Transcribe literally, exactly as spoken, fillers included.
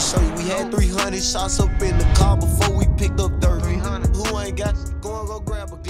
show you. We had three hundred shots up in the car before we picked up dirt. Who ain't got, go and go grab a